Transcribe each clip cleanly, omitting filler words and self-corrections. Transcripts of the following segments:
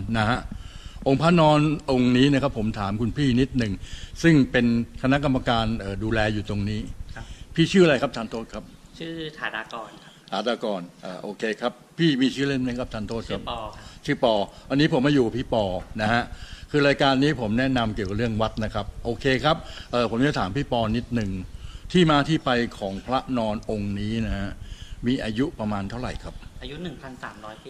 นะฮะองค์พระนอนองค์นี้นะครับผมถามคุณพี่นิดหนึ่งซึ่งเป็นคณะกรรมการดูแลอยู่ตรงนี้พี่ชื่ออะไรครับทานโทษครับชื่อถาดากรครับถาดากรโอเคครับพี่มีชื่อเล่นไหมครับทานโทษครับชื่อปอชื่อปออันนี้ผมมาอยู่พี่ปอนะฮะคือรายการนี้ผมแนะนำเกี่ยวกับเรื่องวัดนะครับโอเคครับผมจะถามพี่ปอนิดหนึ่งที่มาที่ไปของพระนอนองค์นี้นะฮะมีอายุประมาณเท่าไหร่ครับอายุ 1,300 ปี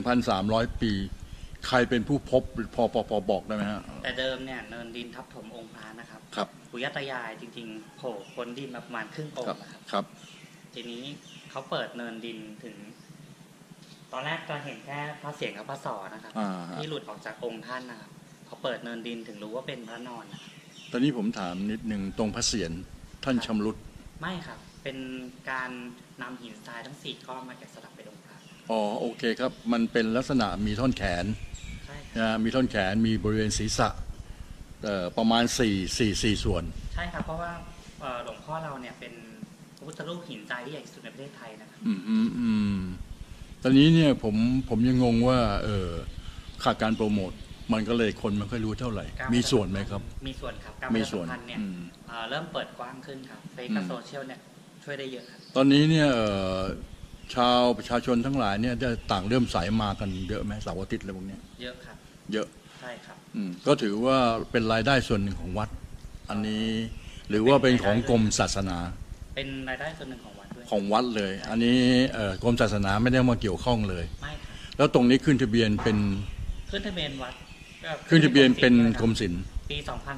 1,300 ปีใครเป็นผู้พบพอบอกได้ไหมฮะแต่เดิมเนี่ยเนินดินทับถมองค์พระนะครับครับปู่ย่าตายายจริงๆโผล่พ้นดินมาประมาณครึ่งองค์ครับทีนี้เขาเปิดเนินดินถึงตอนแรกจะเห็นแค่พระเศียรกับพระศอกนะครับที่หลุดออกจากองค์ท่านนะครับเขาเปิดเนินดินถึงรู้ว่าเป็นพระนอนตอนนี้ผมถามนิดหนึ่งตรงพระเศียรท่านชำรุดไม่ครับเป็นการนำหินทรายทั้ง4ก้อนมาแกะสลักเป็นองค์พระอ๋อโอเคครับมันเป็นลักษณะมีท่อนแขนมีท่อนแขนมีบริเวณศีรษะประมาณ4ส่วนใช่ครับเพราะว่าหลวงพ่อเราเนี่ยเป็นพระพุทธรูปหินทรายที่ใหญ่ที่สุดในประเทศไทยนะครับตอนนี้เนี่ยผมยังงงว่าขาดการโปรโมทมันก็เลยคนไม่ค่อยรู้เท่าไหร่มีส่วนไหมครับมีส่วนครับการประชาสัมพันธ์เนี่ยเริ่มเปิดกว้างขึ้นครับเฟซกับโซเชียลเนี่ยช่วยได้เยอะครับตอนนี้เนี่ยประชาชนทั้งหลายเนี่ยจะต่างเริ่มสายมากันเยอะไหมเสาร์อาทิตย์อะไรพวกนี้เยอะครับเยอะใช่ครับก็ถือว่าเป็นรายได้ส่วนหนึ่งของวัดอันนี้หรือว่าเป็นของกรมศาสนาเป็นรายได้ส่วนหนึ่งของวัดด้วยของวัดเลยอันนี้กรมศาสนาไม่ได้มาเกี่ยวข้องเลยไม่ครับแล้วตรงนี้ขึ้นทะเบียนเป็นขึ้นทะเบียนวัดขึ้นทะเบียนเป็นกรมศิลป์ปี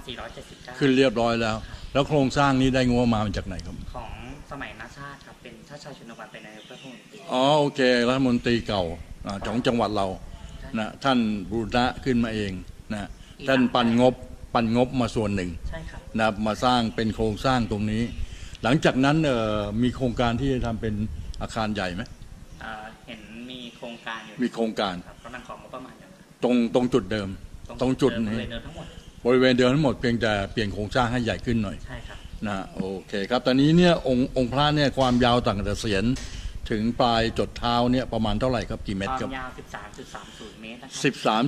2479 ขึ้นเรียบร้อยแล้วโครงสร้างนี้ได้งบมาจากไหนครับของสมัยนาชาติครับเป็นชาติชายชนบทเป็นนายกรัฐมนตรีโอเครัฐมนตรีเก่าของจังหวัดเรานะท่านบูรณะขึ้นมาเองนะท่านปันงบมาส่วนหนึ่งนะมาสร้างเป็นโครงสร้างตรงนี้หลังจากนั้นมีโครงการที่จะทำเป็นอาคารใหญ่ไหมเห็นมีโครงการอยู่มีโครงการกำลังของประมาณตรงจุดเดิมตรงจุดนี้บริเวณเดิมทั้งหมดเพียงแต่เปลี่ยนโครงสร้างให้ใหญ่ขึ้นหน่อยใช่ครับนะโอเคครับตอนนี้เนี่ยองค์พระเนี่ยความยาวต่างแต่เสียนถึงปลายจดเท้าเนี่ยประมาณเท่าไหร่ครับกี่เมตรครับความยาว 13.30 เมตรนะครับ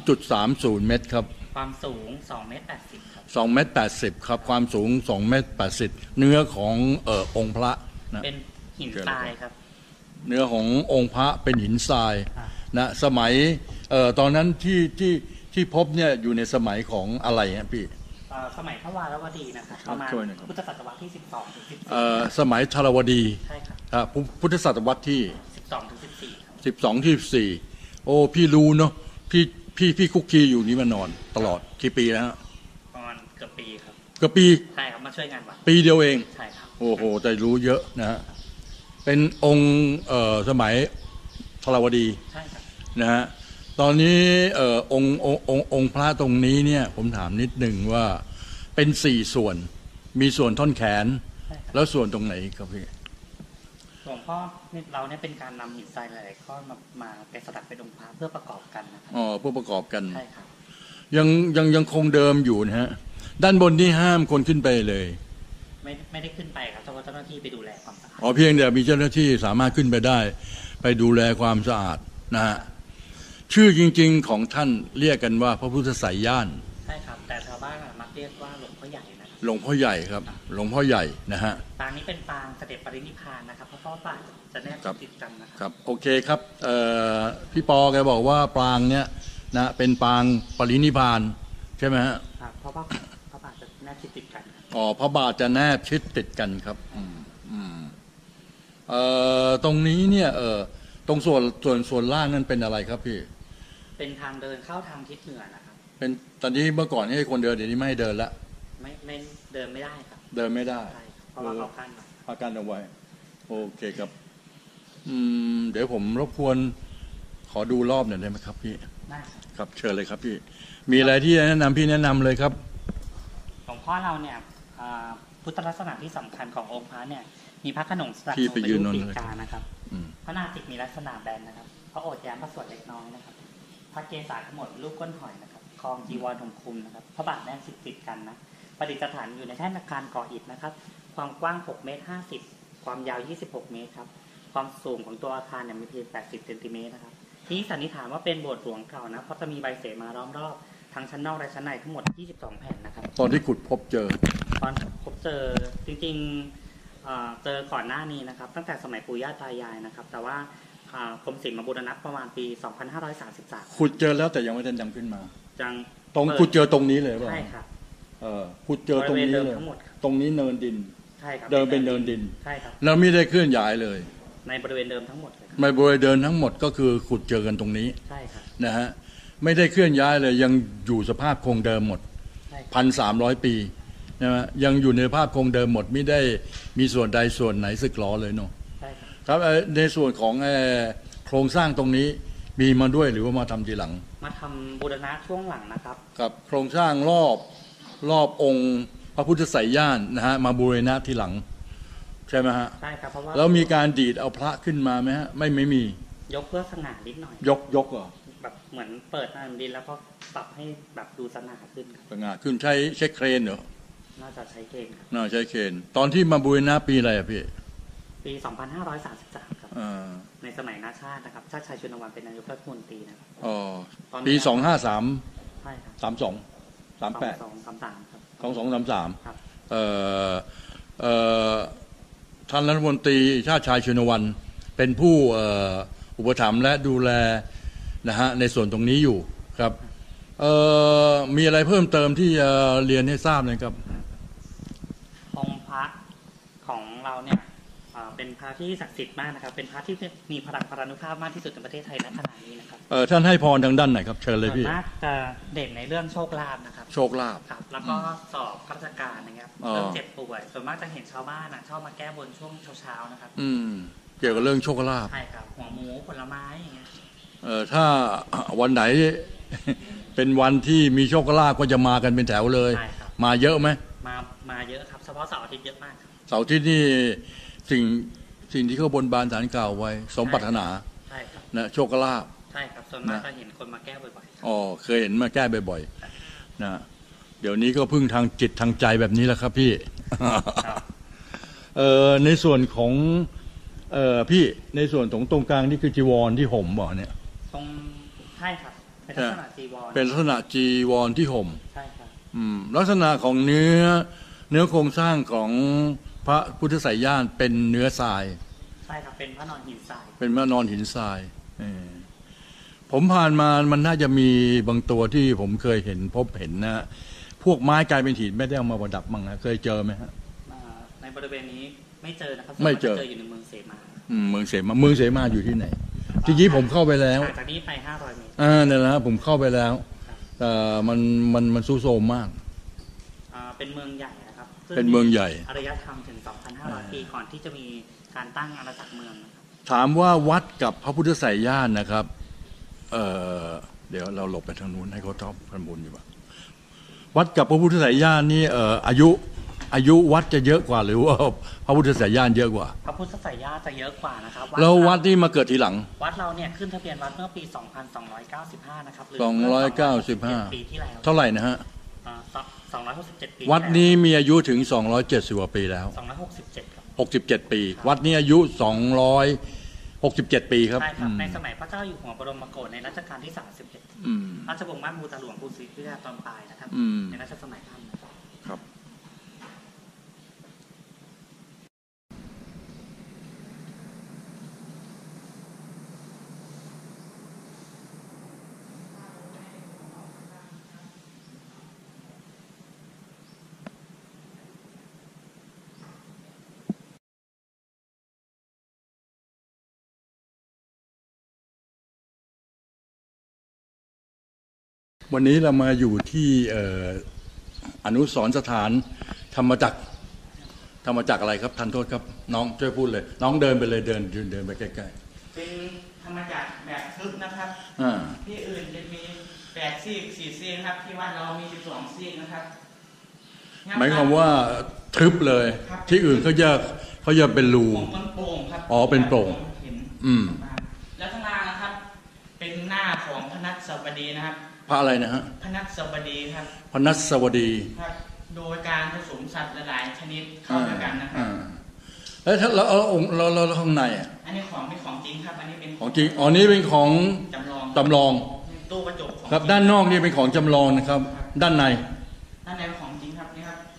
13.30 เมตรครับความสูง2.80 เมตรครับ 2.80 เมตรครับความสูง2.80 เมตรเนื้อขององค์พระนะเป็นหินทรายครับเนื้อขององค์พระเป็นหินทรายนะสมัยตอนนั้นที่พบเนี่ยอยู่ในสมัยของอะไรฮะพี่สมัยพระวารวดีนะครับประมาณพุทธศตวรรษที่12 ถึง 14สมัยธรวดีใช่ครับพุทธศตวรรษที่ 12 ถึง 14ที่14โอ้พี่รู้เนาะพี่คุกคีอยู่นี่มานอนตลอดกี่ปีแล้วประมาณเกือบปีครับเกือบปีใช่ครับมาช่วยงานวัดปีเดียวเองใช่ครับโอ้โหแต่รู้เยอะนะฮะเป็นองค์สมัยธรวดีใช่ครับนะฮะตอนนี้องค์พระตรงนี้เนี่ยผมถามนิดหนึ่งว่าเป็น4ส่วนมีส่วนท่อนแขนแล้วส่วนตรงไหนครับพี่หลวงพ่อเราเนี่ยเป็นการนำหินทรายหลายๆก้อนมาแกะสลักเป็นองค์พระเพื่อประกอบกันนะครับเพื่อประกอบกันใช่ครับยังคงเดิมอยู่นะฮะด้านบนที่ห้ามคนขึ้นไปเลยไม่ได้ขึ้นไปครับเจ้าหน้าที่ไปดูแลความสะอาดเพียงแต่มีเจ้าหน้าที่สามารถขึ้นไปได้ไปดูแลความสะอาดนะฮะชื่อจริงๆของท่านเรียกกันว่าพระพุทธไสยญาณใช่ครับแต่ชาวบ้านมักเรียกว่าหลวงพ่อใหญ่นะหลวงพ่อใหญ่ครับหลวงพ่อใหญ่นะฮะปางนี้เป็นปางเสด็จปรินิพพานนะครับเพราะปางจะแนบติดกันนะครับโอเคครับพี่ปอแกบอกว่าปางเนี้ยนะเป็นปางปรินิพพานใช่ไหมฮะครับเพราะว่าพระบาทจะแนบชิดติดกันพระบาทจะแนบชิดติดกันครับตรงนี้เนี่ยตรงส่วนล่างนั่นเป็นอะไรครับพี่เป็นทางเดินเข้าทางทิศเหนือนะครับเป็นตอนนี้เมื่อก่อนให้คนเดินเดี๋ยวนี้ไม่ให้เดินละไม่เดินไม่ได้ครับเดินไม่ได้เพราะว่าเขากั้นเอาไว้โอเคครับเดี๋ยวผมรบกวนขอดูรอบหน่อยได้ไหมครับพี่ได้ครับเชิญเลยครับพี่มีอะไรที่แนะนำพี่แนะนำเลยครับหลวงพ่อเราเนี่ยพุทธลักษณะที่สำคัญขององค์พระเนี่ยมีพระขนงสลักที่ไปยืนนนปีกานะครับพระนาสิกมีลักษณะแบนนะครับพระโอษฐ์แย้มพระสวดเล็กน้อยนะครับพระเกศาทั้งหมดรูปก้นหอยนะครับคลองจีวรห่มคลุมนะครับพระบาทแนบชิดติดกันนะประดิษฐานอยู่ในแท่นอาคารก่ออิฐนะครับความกว้าง6.50 เมตรความยาว26 เมตรครับความสูงของตัวอาคารเนี่ยมีเพียง80 เซนติเมตรนะครับที่สันนิษฐานว่าเป็นโบสถ์หลวงเก่านะเพราะจะมีใบเสมาล้อมรอบทั้งชั้นนอกและชั้นในทั้งหมด22แผ่นนะครับตอนที่ขุดพบเจอตอนพบเจอจริงๆเจอก่อนหน้านี้นะครับตั้งแต่สมัยปู่ย่าตายายนะครับแต่ว่ากรมศิลป์มาบูรณะประมาณปี2533 ขุดเจอแล้วแต่ยังไม่ได้นำขึ้นมาจังตรงขุดเจอตรงนี้เลยป่ะใช่ครับขุดเจอตรงนี้เลยตรงนี้เนินดินใช่ครับเดินเป็นเนินดินใช่ครับแล้วไม่ได้เคลื่อนย้ายเลยในบริเวณเดิมทั้งหมดเลยในบริเวณเดิมทั้งหมดก็คือขุดเจอกันตรงนี้ใช่ครับนะฮะไม่ได้เคลื่อนย้ายเลยยังอยู่สภาพคงเดิมหมด1,300 ปีนะฮะยังอยู่ในภาพคงเดิมหมดไม่ได้มีส่วนใดส่วนไหนสึกหรอเลยเนาะครับในส่วนของโครงสร้างตรงนี้มีมาด้วยหรือว่ามาทำทีหลังมาทำบูรณะช่วงหลังนะครับกับโครงสร้างรอบองค์พระพุทธไสยญาณนะฮะมาบูรณะทีหลังใช่ไหมฮะใช่ครับเพราะว่าแล้วมีการดีดเอาพระขึ้นมาไหมฮะไม่มียกเพื่อสง่านิดหน่อยยกเหรอแบบเหมือนเปิดน้ำดินแล้วก็ปรับให้แบบดูสง่าขึ้นสง่าขึ้นใช้เครนเหรอน่าจะใช้เครนครับน่าใช้เครนตอนที่มาบูรณะปีอะไรอะพี่ปี2533ครับในสมัยนาชาตินะครับชาติชายชุนวันเป็นนายกรัฐมนตรีนะครับปีใช่ครับ 32 38 33ครับ 2233ครับท่านรัฐมนตรีชาติชายชุนวันเป็นผู้อุปถัมภ์และดูแลนะฮะในส่วนตรงนี้อยู่ครับมีอะไรเพิ่มเติมที่เรียนให้ทราบเลยครับองค์พระของเราเนี่ยเป็นพระที่ศักดิ์สิทธิ์มากนะครับเป็นพระที่มีพลังพลานุภาพมากที่สุดในประเทศไทยณขณะนี้นะครับท่านให้พรทางด้านไหนครับเชิญเลยพี่มากจะเด่นในเรื่องโชคลาภนะครับโชคลาภครับแล้วก็สอบข้าราชการนะครับเรื่องเจ็บป่วยส่วนมากจะเห็นชาวบ้านชอบมาแก้บนช่วงเช้าๆนะครับเกี่ยวกับเรื่องโชคลาภใช่ครับหัวหมูผลไม้อย่างเงี้ยถ้าวันไหนเป็นวันที่มีโชคลาภก็จะมากันเป็นแถวเลยมาเยอะไหมมาเยอะครับเฉพาะเสาร์อาทิตย์เยอะมากเสาร์อาทิตย์นี่สิ่งที่เขาบนบานศาลกล่าวไว้สมปรารถนาใช่ครับนะโชคลาภใช่ครับส่วนมากจะเห็นคนมาแก้บ่อยๆเคยเห็นมาแก้บ่อยๆนะเดี๋ยวนี้ก็พึ่งทางจิตทางใจแบบนี้แหละครับพี่ในส่วนของพี่ในส่วนตรงกลางนี่คือจีวรที่ห่มบ่เนี่ยตรงใช่ครับเป็นลักษณะจีวรเป็นลักษณะจีวรที่ห่มใช่ครับลักษณะของเนื้อโครงสร้างของพระพุทธไสยญาณเป็นเนื้อทรายใช่ครับเป็นพระนอนหินทรายเป็นพระนอนหินทรายผมผ่านมามันน่าจะมีบางตัวที่ผมเคยเห็นพบเห็นนะพวกไม้กลายเป็นหินไม่ได้เอามาประดับมั้งนะเคยเจอไหมฮะในบริเวณนี้ไม่เจอนะครับไม่เจออยู่ในเมืองเสมาเมืองเสมาอยู่ที่ไหนทีนี้ผมเข้าไปแล้วจากนี้ไป500 เมตรนั่นแหละผมเข้าไปแล้วมันซุโซมมากเป็นเมืองใหญ่นะครับเป็นเมืองใหญ่อารยธรรมถึง 2,500 ปีก่อนที่จะมีการตั้งอาณาจักรเมืองถามว่าวัดกับพระพุทธไสยญาณนะครับเดี๋ยวเราหลบไปทางนู้นให้เขาทบกันบนดีกว่าวัดกับพระพุทธไสยญาณนี่อายุวัดจะเยอะกว่าหรือว่าพระพุทธไสยญาณเยอะกว่าพระพุทธไสยญาณจะเยอะกว่านะครับแล้ววัดนี่มาเกิดทีหลังวัดเราเนี่ยขึ้นทะเบียนวัดเมื่อปี2295นะครับหรือ 295 ปีที่แล้วเท่าไหร่นะฮะ 267 ปีวัดนี้มีอายุถึง270 กว่าปีแล้ว 267ครับ 67 ปีวัดนี้อายุ267 ปีครับใช่ครับในสมัยพระเจ้าอยู่หัวบรมโกศในรัชกาลที่31ราชวงศ์มั่นมูตาหลวงกรุงศรีอยุธยาตอนปลายนะครับในรัชสมัยท่านครับวันนี้เรามาอยู่ที่อนุสรณ์สถานธรรมจักรอะไรครับทันโทษครับน้องช่วยพูดเลยน้องเดินไปเลยเดินไปใกล้ๆเป็นธรรมจักรแบบทึบนะครับที่อื่นจะมี8 ซีก 4 ซีกครับที่วัดเรามี12 ซีกนะครับหมายความว่าทึบเลยที่อื่นเขาจะเป็นรูโปร่งครับเป็นโปร่งแล้วข้างล่างนะครับเป็นหน้าของพระนัสบดีนะครับพระอะไรนะฮะพระนัสบดีครับพระนัสบดีครับโดยการผสมสัตว์หลายชนิดเข้าด้วยกันนะครับแล้วถ้าเราเอาองค์เราข้างในอันนี้ของจริงครับอันนี้เป็นของจริงนี่เป็นของจำจำลองตู้กระจกครับด้านนอกนี่เป็นของจำลองนะครับ ด้านในเป็นของจริงครับนี่ครับ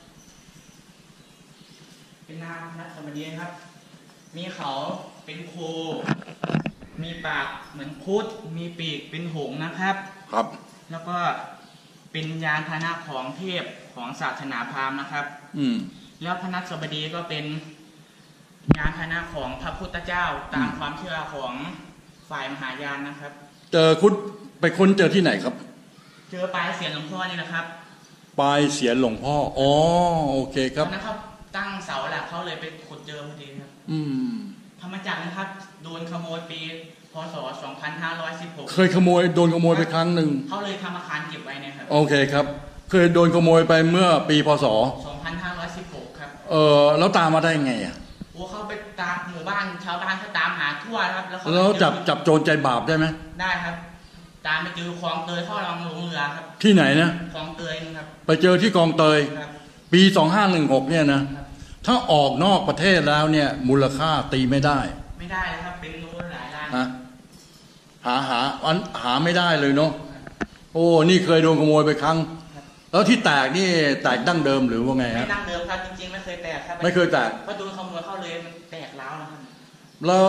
เป็นนามนักสมณีครับมีเขาเป็นโคมีปากเหมือนครุฑมีปีกเป็นหงส์นะครับครับแล้วก็เป็นยานพาหนะของเทพของศาสนาพราหมณ์นะครับแล้วพระนักสบดีก็เป็นยานพาหนะของพระพุทธเจ้าตามความเชื่อของฝ่ายมหายานนะครับเจอคุณไปค้นเจอที่ไหนครับเจอปลายเสียนหลวงพ่อนี่นะครับปลายเสียนหลวงพ่ออ๋อโอเคครับนะครับตั้งเสาหลักเขาเลยไปขุดเจอพอดีครับธรรมจักรนะครับโดนขโมยปีพศ2516เคยโดนขโมยไปครั้งหนึ่งเขาเลยทำอาคารเก็บไว้นะครับโอเคครับเคยโดนขโมยไปเมื่อปีพศ 2516ครับแล้วตามมาได้ไงอ่ะโอ้เขาไปตามหมู่บ้านชาวบ้านเขาตามหาทั่วครับแล้วจับโจรใจบาปได้ไหมได้ครับตามไปเจอคลองเตยเข้าลงเรือครับที่ไหนนะคลองเตยครับไปเจอที่คลองเตยปี2516เนี่ยนะถ้าออกนอกประเทศแล้วเนี่ยมูลค่าตีไม่ได้ครับเป็นนู้นหลายล้านหาไม่ได้เลยเนาะโอ้นี่เคยโดนขโมยไปครั้งแล้วที่แตกนี่แตกดั้งเดิมหรือว่าไงฮะไม่ดั้งเดิมครับจริงๆไม่เคยแตกครับไม่เคยแตกเพราะโดนขโมยเข้าเลยมันแตกแล้วนะครับแล้ว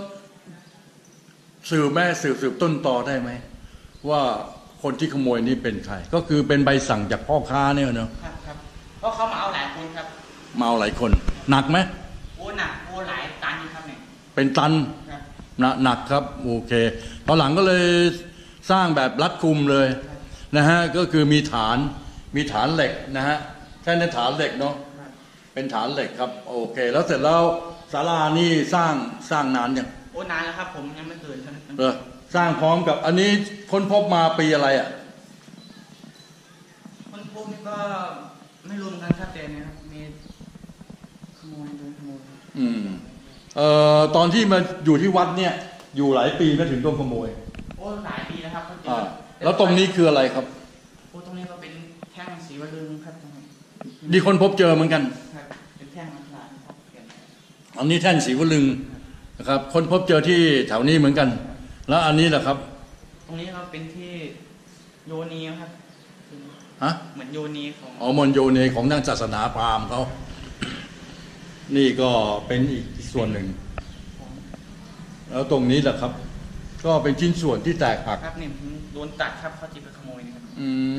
สืบต้นต่อได้ไหมว่าคนที่ขโมยนี่เป็นใครก็คือเป็นใบสั่งจากพ่อค้าเนี่ยเนาะครับเพราะเขามาเอาหลายคนครับมาเอาหลายคนหนักไหมโอ้หนักโอ้หลายตันครับเนี่ยเป็นตันหนักครับโอเคตอนหลังก็เลยสร้างแบบรัดกุมเลยนะฮะก็คือมีฐานเหล็กนะฮะใช่ในฐานเหล็กเนาะเป็นฐานเหล็กครับโอเคแล้วเสร็จแล้วศาลานี่สร้างนานยังโอ้นานแล้วครับผมยังไม่เกิดสร้างพร้อมกับอันนี้ค้นพบมาปีอะไรอ่ะค้นพบนี่ก็ไม่รู้เหมือนกันครับแต่เนี่ยครับมีขโมยตอนที่มาอยู่ที่วัดเนี่ยอยู่หลายปีไม่ถึงโดนขโมยโอ้หลายปีแล้วครับแล้วตรงนี้คืออะไรครับโอ้ตรงนี้ก็เป็นแท่งศรีวลึงครับนี่คนพบเจอเหมือนกันเป็นแท่งมันลายครับอันนี้แท่งศรีวลึงนะครับคนพบเจอที่แถวนี้เหมือนกันแล้วอันนี้แหละครับตรงนี้เราเป็นที่โยนีครับเหมือนโยนีของมนโยนีของทางศาสนาพราหมณ์เขานี่ก็เป็นอีกส่วนหนึ่งแล้วตรงนี้แหละครับก็เป็นชิ้นส่วนที่แตกหักครับนี่โดนตัดครับเขาจีบไปขโมยนี่ครับ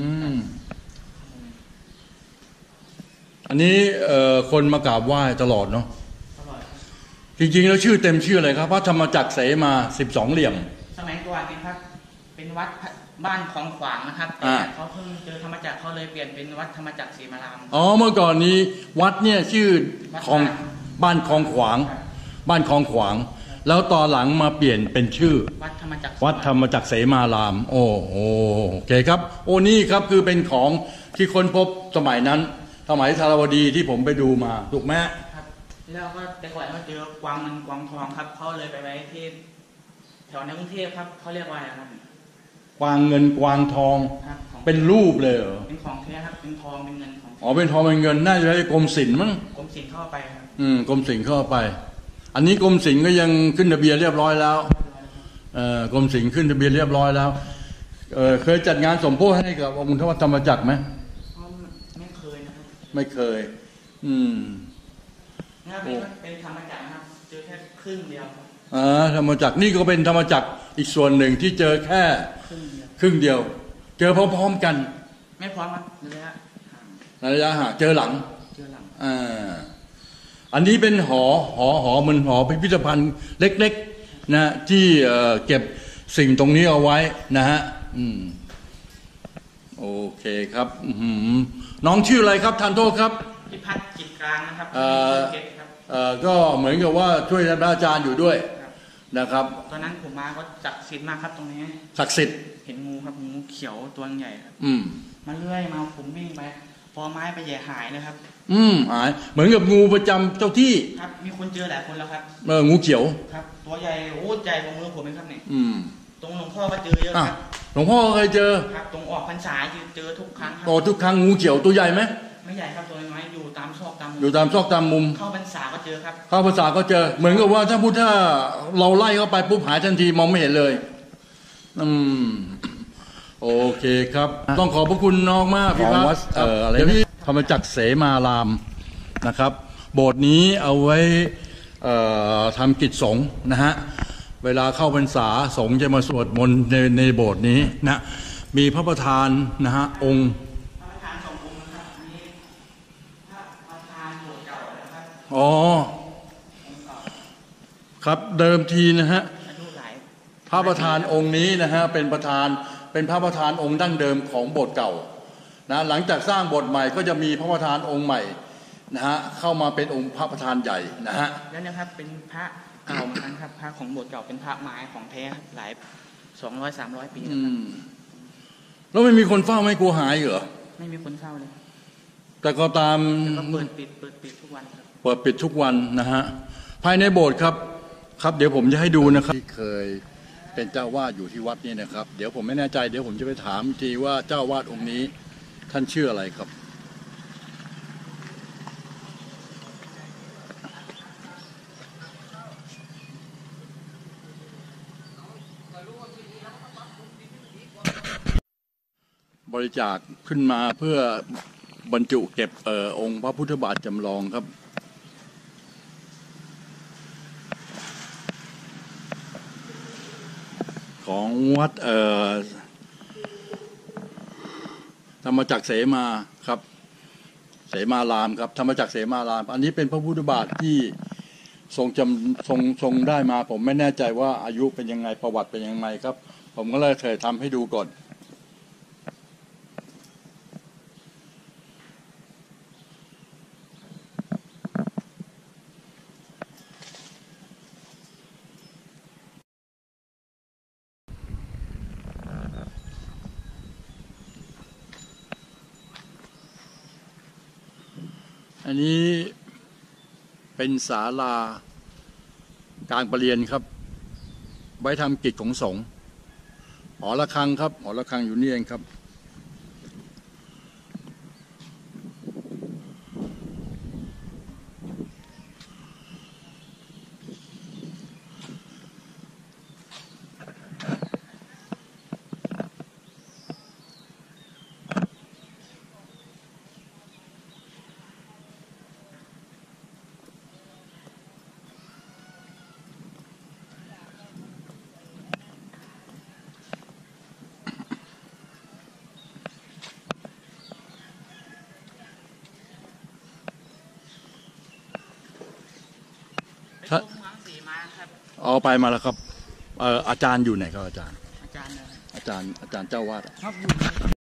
อันนี้คนมากราบไหว้ตลอดเนาะจริงๆแล้วชื่อเต็มชื่ออะไรครับพระธรรมจักรเสมา12เหลี่ยมสมัยก่อนนี่ครับเป็นวัดบ้านคลองขวางนะครับแต่เขาเพิ่งเจอธรรมจักรเขาเลยเปลี่ยนเป็นวัดธรรมจักรศรีมารามเมื่อก่อนนี้วัดเนี่ยชื่อของบ้านคลองขวางแล้วตอนหลังมาเปลี่ยนเป็นชื่อวัดธรรมจักรเสมารามโอเคครับโอ้นี่ครับคือเป็นของที่ค้นพบสมัยนั้นสมัยธารวดีที่ผมไปดูมาถูกไหมครับแล้วก็แต่ก่อนเขาเจอกวางเงินกวางทองครับเขาเลยไปไว้ที่แถวในกรุงเทพครับเขาเรียกว่าอะไรครับกวางเงินกวางทองเป็นรูปเลยเหรอเป็นของแท้ครับเป็นทองเป็นเงินเป็นทองเป็นเงินน่าจะใช้กรมศิลป์มั้งกรมศิลป์เข้าไปครับกรมศิลป์เข้าไปอันนี้กรมศิลป์ก็ยังขึ้นทะเบียนเรียบร้อยแล้วกรมศิลป์ขึ้นทะเบียนเรียบร้อยแล้วเคยจัดงานสมโภชให้กับองค์ธรรมจักรไหมไม่เคยนะครับไม่เคยนะครับเป็นธรรมจักรนะครับเจอแค่ครึ่งเดียวครับธรรมจักรนี่ก็เป็นธรรมจักรอีกส่วนหนึ่งที่เจอแค่ครึ่งเดียวเจอพร้อมๆกันไม่พร้อมครับระยะห่างเจอหลังอันนี้เป็นหอมันหอพิพิธภัณฑ์เล็กๆนะที่เก็บสิ่งตรงนี้เอาไว้นะฮะโอเคครับน้องชื่ออะไรครับทานโทษครับพิพัฒน์จิตกลางนะครับก็เหมือนกับว่าช่วยอาจารย์อยู่ด้วยนะครับตอนนั้นผมมาก็ศักดิ์สิทธิ์มากครับตรงนี้ศักดิ์สิทธิ์เห็นงูครับงูเขียวตัวใหญ่ครับมาเลื่อยมาผมวิ่งไปพอไม้ไปแย่หายเลยครับหายเหมือนกับงูประจำเจ้าที่ครับมีคนเจอหลายคนแล้วครับงูเขียวครับตัวใหญ่โอ้ใหญ่กว่ามือผมเองครับเนี่ยตรงหลวงพ่อก็เจอเยอะครับหลวงพ่อเคยเจอครับตรงออกพรรษาเจอทุกครั้งครับทุกครั้งงูเขียวตัวใหญ่ไหมไม่ใหญ่ครับตัวน้อยอยู่ตามซอกตามมุมเข้าพรรษาก็เจอครับเข้าพรรษาก็เจอเหมือนกับว่าถ้าเราไล่เข้าไปปุ๊บหายทันทีมองไม่เห็นเลยอืมโอเคครับต้องขอบพระคุณน้องมากพี่วัดอะไรนี่ธรรมจักรเสมารามนะครับโบสถ์นี้เอาไว้ทำกิจสงฆ์นะฮะเวลาเข้าพรรษาสงฆ์จะมาสวดมนต์ในโบสถ์นี้นะมีพระประธานนะฮะองค์อ๋อครับเดิมทีนะฮะพระประธานองค์นี้นะฮะเป็นพระประธานองค์ดั้งเดิมของโบสถ์เก่านะหลังจากสร้างโบสถ์ใหม่ก็จะมีพระประธานองค์ใหม่นะฮะเข้ามาเป็นองค์พระประธานใหญ่นะฮะแล้วนะครับเป็นพระเก่าเหมือนกันครับพระของโบสถ์เก่าเป็นพระไม้ของแท้หลาย200-300 ปีแล้วไม่มีคนเฝ้าไม่กลัวหายเหรอไม่มีคนเฝ้าเลยแต่ก็ตามเปิดปิดทุกวันครับเปิดปิดทุกวันนะฮะภายในโบสถ์ครับเดี๋ยวผมจะให้ดูนะครับที่เคยเป็นเจ้าวาดอยู่ที่วัดนี้นะครับเดี๋ยวผมไม่แน่ใจเดี๋ยวผมจะไปถามทีว่าเจ้าวาดองค์นี้ท่านชื่ออะไรครับบริจาคขึ้นมาเพื่อบรรจุเก็บองค์พระพุทธบาทจำลองครับของวัดธรรมจักรเสมาครับเสมารามครับธรรมจักรเสมารามอันนี้เป็นพระพุทธบาทที่ทรงได้มาผมไม่แน่ใจว่าอายุเป็นยังไงประวัติเป็นยังไงครับผมก็เลยเคยทำให้ดูก่อนอันนี้เป็นศาลาการประเรียนครับไว้ทำกิจของสงฆ์หอระฆังครับหอระฆังอยู่นี่เองครับเอาไปมาแล้วครับอาจารย์อยู่ไหนครับอาจารย์เจ้าวาดครับอยู่